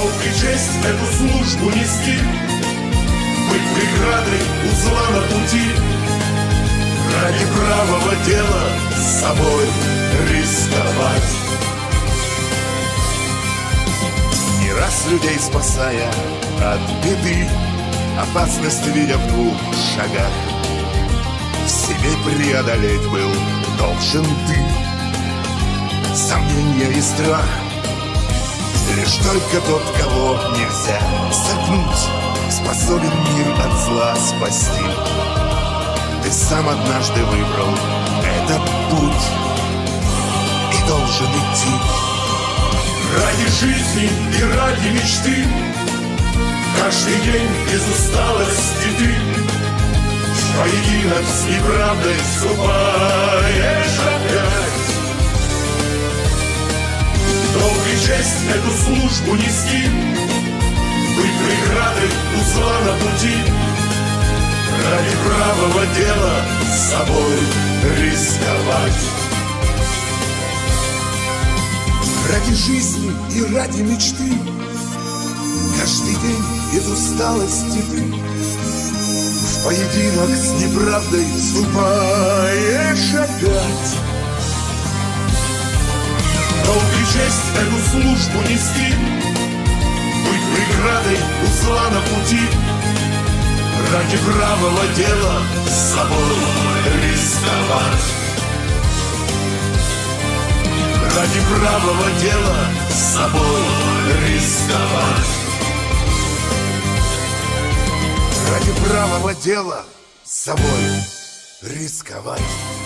долг и честь эту службу нести, быть преградой у зла на пути, ради правого дела с собой рисковать. Не раз людей спасая от беды, опасность видя в двух шагах, в себе преодолеть был должен ты сомнения и страх. Лишь только тот, кого нельзя согнуть, способен мир от зла спасти. Ты сам однажды выбрал этот путь и должен идти. Ради жизни и ради мечты каждый день без усталости ты в поединок с неправдой вступаешь опять. Долг и честь эту службу нести, быть преградой у зла на пути, ради правого дела с собой рисковать. Ради жизни и ради мечты каждый день без усталости ты в поединок с неправдой вступаешь опять. Долг и честь эту службу нести, быть преградой у зла на пути, ради правого дела с собой рисковать. Ради правого дела с собой рисковать. Ради правого дела с собой рисковать.